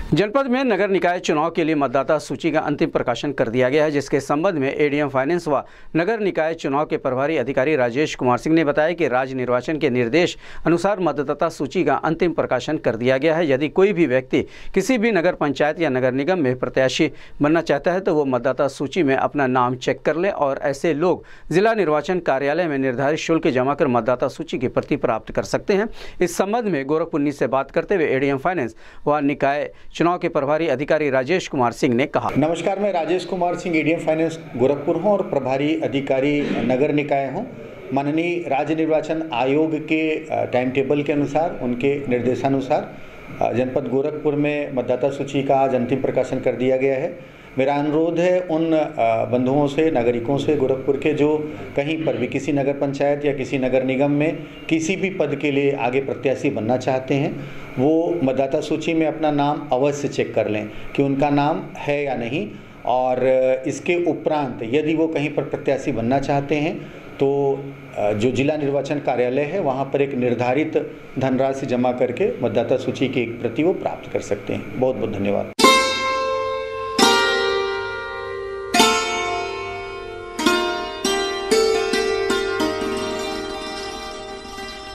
जनपद में नगर निकाय चुनाव के लिए मतदाता सूची का अंतिम प्रकाशन कर दिया गया है, जिसके संबंध में एडीएम फाइनेंस व नगर निकाय चुनाव के प्रभारी अधिकारी राजेश कुमार सिंह ने बताया कि राज्य निर्वाचन के निर्देश अनुसार मतदाता सूची का अंतिम प्रकाशन कर दिया गया है। यदि कोई भी व्यक्ति किसी भी नगर पंचायत या नगर निगम में प्रत्याशी बनना चाहता है तो वो मतदाता सूची में अपना नाम चेक कर ले और ऐसे लोग जिला निर्वाचन कार्यालय में निर्धारित शुल्क जमा कर मतदाता सूची की प्रति प्राप्त कर सकते हैं। इस संबंध में गोरखपुर न्यूज़ से बात करते हुए एडीएम फाइनेंस व निकाय चुनाव के प्रभारी अधिकारी राजेश कुमार सिंह ने कहा। नमस्कार, मैं राजेश कुमार सिंह एडीएम फाइनेंस गोरखपुर हूं और प्रभारी अधिकारी नगर निकाय हूं। माननीय राज्य निर्वाचन आयोग के टाइम टेबल के अनुसार, उनके निर्देशानुसार जनपद गोरखपुर में मतदाता सूची का आज अंतिम प्रकाशन कर दिया गया है। मेरा अनुरोध है उन बंधुओं से, नागरिकों से गोरखपुर के जो कहीं पर भी किसी नगर पंचायत या किसी नगर निगम में किसी भी पद के लिए आगे प्रत्याशी बनना चाहते हैं, वो मतदाता सूची में अपना नाम अवश्य चेक कर लें कि उनका नाम है या नहीं। और इसके उपरांत यदि वो कहीं पर प्रत्याशी बनना चाहते हैं तो जो जिला निर्वाचन कार्यालय है वहाँ पर एक निर्धारित धनराशि जमा करके मतदाता सूची की एक प्रति वो प्राप्त कर सकते हैं। बहुत बहुत धन्यवाद।